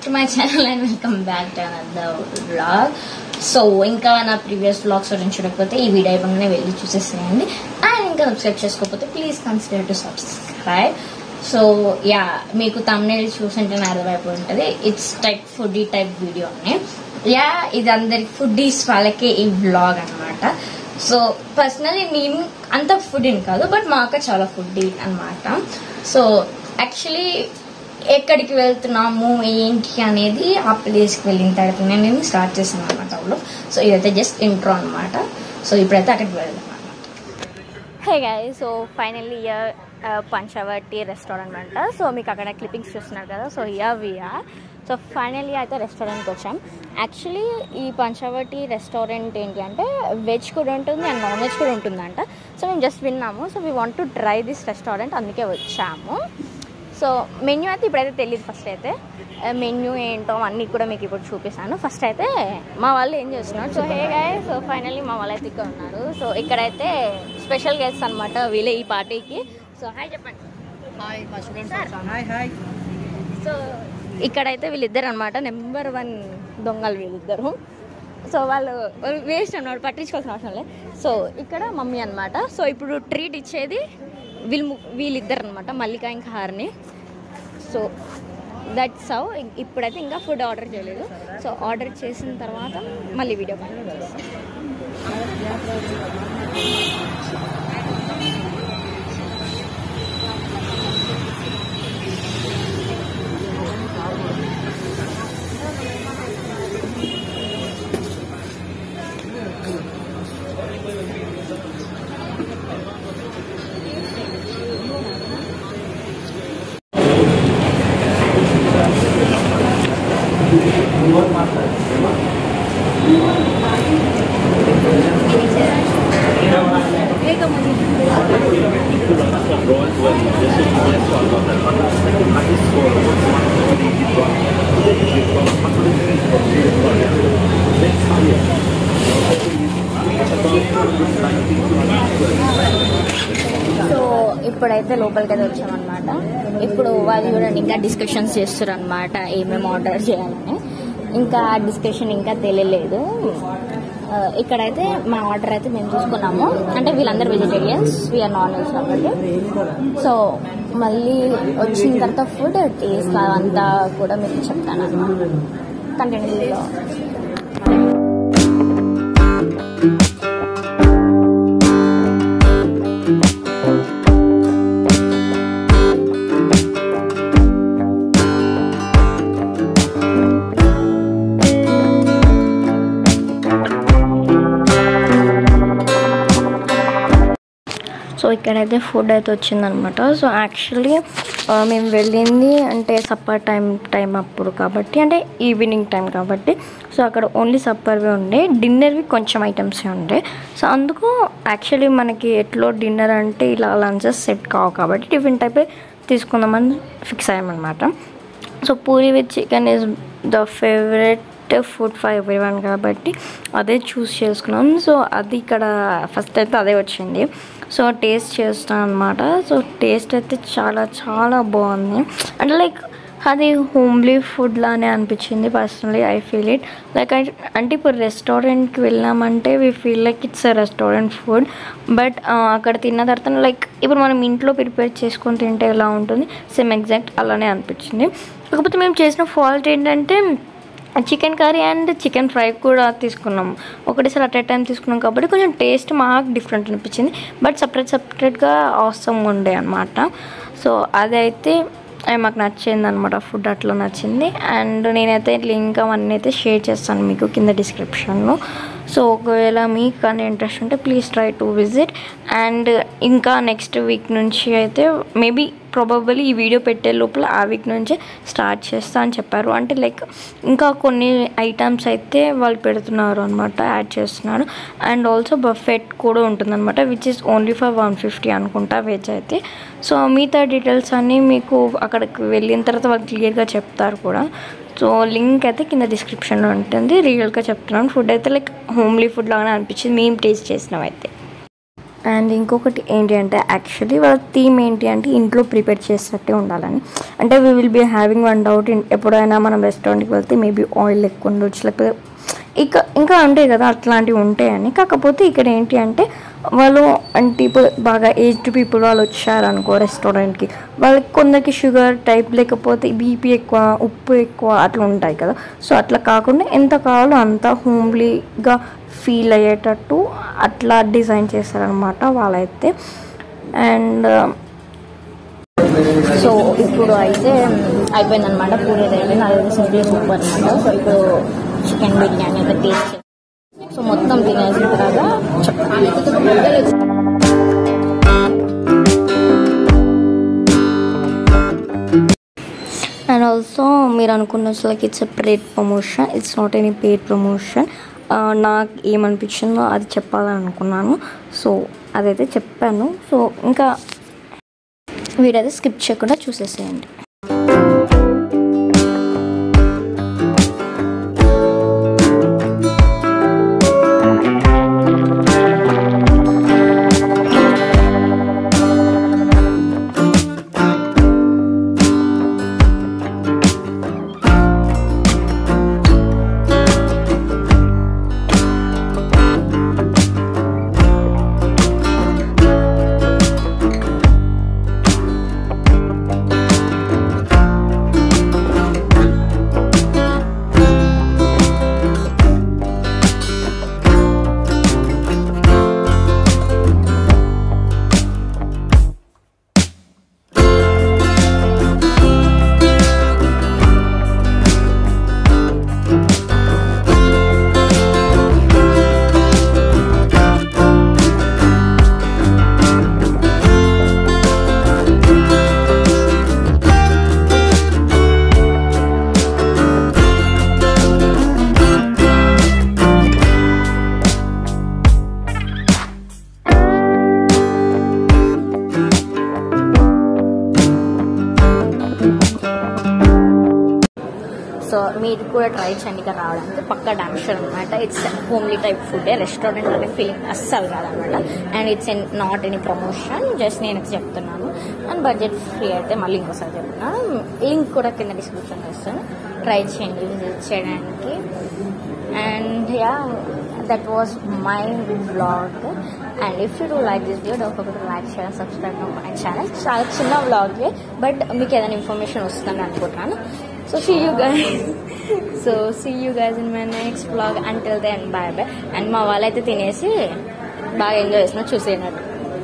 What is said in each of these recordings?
to my channel and welcome back to another vlog. So ఇంకా నా previous vlogs గురించి చూడకపోతే ఈ వీడియో అయిపోగానే వెళ్ళి చూసేసేయండి అండ్ ఇంకా సబ్స్క్రైబ్ చేసుకోకపోతే please consider to subscribe. So yeah మీకు thumbnail చూసుంటేనే అర్థమైపోయి ఉంటుంది, it's type foodie type video అని. యా ఇది అందరికి ఫుడీస్ వాళ్ళకే ఈ వ్లాగ్ అనమాట. సో పర్సనలీ నేను అంత ఫుడీని కాదు, బట్ మా అక్క చాలా ఫుడీ అనమాట. సో యాక్చువల్లీ ఎక్కడికి వెళ్తున్నాము ఏంటి అనేది ఆ ప్లేస్కి వెళ్ళిన తర్వాత నేను స్టార్ట్ చేశాను అనమాట వ్లాగ్. సో ఇదైతే జస్ట్ ఇంట్రో అనమాట. సో ఇప్పుడైతే అక్కడికి వెళ్దాం అనమాట. Hey guys, so finally here Panchavati restaurant అంట. సో మీకు అక్కడ క్లిప్పింగ్స్ చూస్తున్నారు కదా. సో ఇయర్ సో ఫైనల్లీ అయితే రెస్టారెంట్కి వచ్చాం. యాక్చువల్లీ ఈ పంచవటి రెస్టారెంట్ ఏంటి అంటే వెజ్ కూడా ఉంటుంది అండ్ నాన్ వెజ్ కూడా ఉంటుందంట. సో మేము జస్ట్ విన్నాము. So we want to try this restaurant, అందుకే వచ్చాము. సో మెన్యూ అయితే ఇప్పుడైతే తెలియదు. ఫస్ట్ అయితే మెన్యూ ఏంటో అన్నీ కూడా మీకు ఇప్పుడు చూపిస్తాను. ఫస్ట్ అయితే మా వాళ్ళు ఏం చేస్తున్నారు. So hey guys, so finally మా వాళ్ళు అయితే ఇక్కడ ఉన్నారు. సో ఇక్కడైతే స్పెషల్ గెస్ట్స్ అనమాట వీళ్ళే ఈ పార్టీకి. సో హాయ్ చెప్పండి. హాయ్. సో ఇక్కడైతే వీళ్ళిద్దరు అనమాట నెంబర్ 1 దొంగలు వీళ్ళిద్దరు. సో వాళ్ళు వేస్ట్ అన్నమాట, పట్టించుకోవాల్సిన అవసరం లేదు. సో ఇక్కడ మమ్మీ అనమాట. సో ఇప్పుడు ట్రీట్ ఇచ్చేది వీళ్ళిద్దరు అనమాట, మల్లిక ఇంకా హారిని. So that's how. ఇప్పుడైతే ఇంకా ఫుడ్ ఆర్డర్ చేయలేదు. సో ఆర్డర్ చేసిన తర్వాత మళ్ళీ వీడియో కంటిన్యూ చేస్తాం. సో ఇప్పుడైతే లోపలికి అయితే వచ్చామన్నమాట. ఇప్పుడు వాళ్ళు చూడండి ఇంకా డిస్కషన్స్ చేస్తారు అనమాట ఏమేమి ఆర్డర్ చేయాలని. ఇంకా డిస్కషన్ ఇంకా తెలియలేదు. ఇక్కడైతే మా ఆర్డర్ అయితే మేము చూసుకున్నాము. అంటే వీళ్ళందరూ వెజిటేరియన్స్, వీఆర్ నాన్ వెజ్ కాబట్టి. సో మళ్ళీ వచ్చిన తర్వాత ఫుడ్ టేస్ట్ అంతా కూడా మీకు చెప్తాను అనమాట కంటిన్యూలో. సో ఇక్కడైతే ఫుడ్ అయితే వచ్చిందనమాట. సో యాక్చువల్లీ మేము వెళ్ళింది అంటే సప్పర్ టైం అప్పుడు కాబట్టి, అంటే ఈవినింగ్ టైం కాబట్టి. సో అక్కడ ఓన్లీ సప్పర్వి ఉండే, డిన్నర్వి కొంచెం ఐటమ్సే ఉండే. సో అందుకు యాక్చువల్లీ మనకి ఎట్లో డిన్నర్ అంటే ఇలా లంచెస్ సెట్ కావు కాబట్టి టిఫిన్ టైపే తీసుకుందామని ఫిక్స్ అయ్యామన్నమాట. So puri with chicken is the favourite food for everyone కాబట్టి అదే చూస్ చేసుకున్నాం. సో అది ఇక్కడ ఫస్ట్ అయితే అదే వచ్చింది. సో టేస్ట్ చేస్తాను అనమాట. సో టేస్ట్ అయితే చాలా చాలా బాగుంది. అంటే లైక్ అది హోమ్లీ ఫుడ్ లానే అనిపించింది personally. I feel it like అంటే ఇప్పుడు రెస్టారెంట్కి వెళ్ళామంటే we feel like it's a restaurant food. But అక్కడ తిన్న తర్వాత లైక్ ఇప్పుడు మనం ఇంట్లో ప్రిపేర్ చేసుకొని తింటే ఎలా ఉంటుంది సేమ్ ఎగ్జాక్ట్ అలానే అనిపించింది. కాకపోతే మేము చేసిన ఫాల్ట్ ఏంటంటే chicken curry and chicken fry కూడా తీసుకున్నాం ఒకటేసారి అట్ ఏ టైం తీసుకున్నాం కాబట్టి కొంచెం టేస్ట్ మాకు డిఫరెంట్ అనిపించింది. బట్ సపరేట్గా అవసరం ఉండే అనమాట. సో అదైతే మాకు నచ్చింది అనమాట. ఫుడ్ అట్లా నచ్చింది. అండ్ నేనైతే లింక్ అవన్నీ అయితే షేర్ చేస్తాను మీకు కింద డిస్క్రిప్షన్లో. సో ఒకవేళ మీకు కానీ ఇంట్రెస్ట్ ఉంటే please try to visit. And ఇంకా నెక్స్ట్ వీక్ నుంచి అయితే మేబీ ప్రాబబుల్లీ ఈ వీడియో పెట్టే లోపల ఆ వీక్ నుంచే స్టార్ట్ చేస్తా అని చెప్పారు. అంటే లైక్ ఇంకా కొన్ని ఐటమ్స్ అయితే వాళ్ళు పెడుతున్నారు అనమాట, యాడ్ చేస్తున్నారు. అండ్ ఆల్సో బఫెట్ కూడా ఉంటుందన్నమాట, విచ్ ఈస్ ఓన్లీ ఫర్ 150 అనుకుంటా వెజ్ అయితే. సో మిగతా డీటెయిల్స్ అన్నీ మీకు అక్కడికి వెళ్ళిన తర్వాత వాళ్ళు క్లియర్గా చెప్తారు కూడా. సో లింక్ అయితే కింద డిస్క్రిప్షన్లో ఉంటుంది. రియల్గా చెప్తున్నాను, ఫుడ్ అయితే లైక్ హోమ్లీ ఫుడ్ లాగానే అనిపించింది మేము టేస్ట్ చేసినవి అయితే. అండ్ ఇంకొకటి ఏంటి అంటే యాక్చువల్లీ వాళ్ళ థీమ్ ఏంటి అంటే ఇంట్లో ప్రిపేర్ చేసినట్టే ఉండాలని. అంటే we will be having one doubt, ఎప్పుడైనా మనం రెస్టారెంట్కి వెళ్తే మేబీ ఆయిల్ ఎక్కువ ఉండొచ్చు, లేకపోతే ఇంకా ఉంటాయి కదా అట్లాంటివి ఉంటాయని. కాకపోతే ఇక్కడ ఏంటి అంటే వాళ్ళు అంటే ఇప్పుడు బాగా ఏజ్డ్ పీపుల్ వాళ్ళు వచ్చారనుకో రెస్టారెంట్కి, వాళ్ళకి కొందరికి షుగర్ టైప్ లేకపోతే బీపీ ఎక్కువ, ఉప్పు ఎక్కువ అట్లా ఉంటాయి కదా. సో అట్లా కాకుండా ఎంత కావాలో అంత హోమ్లీగా ఫీల్ అయ్యేటట్టు అట్లా డిజైన్ చేస్తారనమాట వాళ్ళైతే. అండ్ సో ఇప్పుడు అయితే అయిపోయిందనమాట, పూరి అయిపోయింది. అదే సింపుల్ సూప్ అనమాట. సో ఇప్పుడు చికెన్ బిర్యానీ అయితే టేస్ట్, సో మొత్తం తినేసిన తర్వాత అండ్ ఆల్సో మీరు అనుకున్నట్టు like it's a paid promotion, it's not any paid promotion. నాకు ఏమనిపించిందో అది చెప్పాలని అనుకున్నాను, సో అదైతే చెప్పాను. సో ఇంకా వీడైతే స్కిప్ చేయకుండా చూసేసేయండి. సో మీరు కూడా ట్రై చేయండి ఇక్కడ రావడానికి, పక్కా డామ్ షూర్ అనమాట. It's homely type food, restaurant అనే ఫీలింగ్ అస్సలు కాదనమాట. And it's not any promotion, just నేను చెప్తున్నాను. అండ్ బడ్జెట్ ఫ్రీ అయితే మళ్ళీ ఇంకోసారి చెప్తున్నాను. లింక్ కూడా కింద డిస్క్రిప్షన్ ఇస్తాను, ట్రై చేయండి విజిట్ చేయడానికి. And yeah, that was my vlog. And if you do like this video, don't forget to like, share and subscribe to my channel. చాలా చిన్న vlog బట్ మీకు ఏదైనా ఇన్ఫర్మేషన్ వస్తుందని అనుకుంటున్నాను. So see you guys in my next vlog. Until then, bye bye. And మా వాళ్ళైతే తినేసి బాగా ఎంజాయ్ చేసిన చూసేయనట్టు.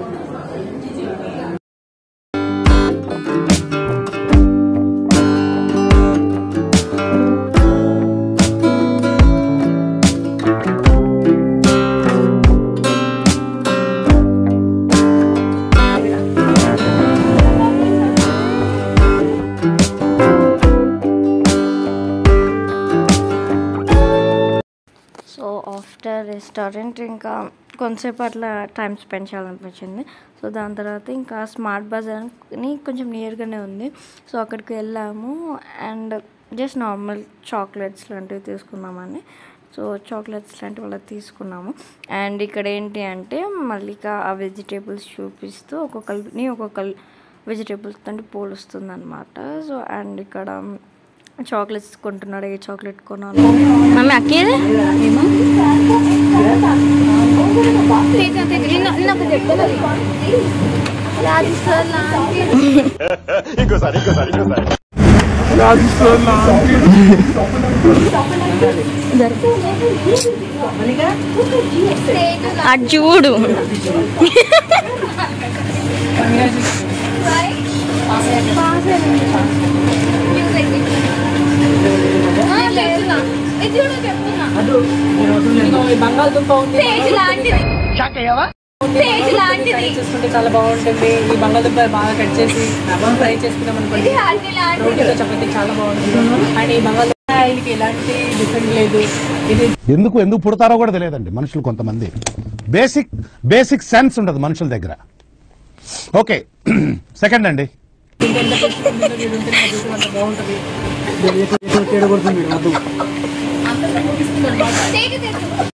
ఆఫ్టర్ రెస్టారెంట్ ఇంకా కొంతసేపు అట్లా టైం స్పెండ్ చేయాలనిపించింది. సో దాని తర్వాత ఇంకా స్మార్ట్ బజార్ని కొంచెం నియర్గానే ఉంది, సో అక్కడికి వెళ్ళాము. అండ్ జస్ట్ నార్మల్ చాక్లెట్స్ లాంటివి తీసుకున్నామని, సో చాక్లెట్స్ లాంటివి అలా తీసుకున్నాము. అండ్ ఇక్కడ ఏంటి అంటే మళ్ళీ ఆ వెజిటేబుల్స్ చూపిస్తూ ఒక్కొక్క వెజిటేబుల్స్ తోటి పోలుస్తుంది అనమాట. సో అండ్ ఇక్కడ చాక్లెట్స్ కొంటున్నాడు, ఏ చాక్లెట్ కొనాలి మమ్మీ అక్కేది చూడు బంగాళదుంప చూసుకుంటే చాలా బాగుంటుంది. ఈ బంగాళదుంప బాగా కట్ చేసి ఫ్రై చేసుకున్నాం అనుకోండి, రోటీతో చపాతీ చాలా బాగుంటుంది. అండ్ ఈ బంగాళదుంప ఎలాంటి డిఫరెంట్ లేదు. ఇది ఎందుకు పుడతారో కూడా తెలియదండి మనుషులు, కొంతమంది బేసిక్ సెన్స్ ఉండదు మనుషుల దగ్గర. ఓకే, సెకండ్ అండి, బాగుంటుంది.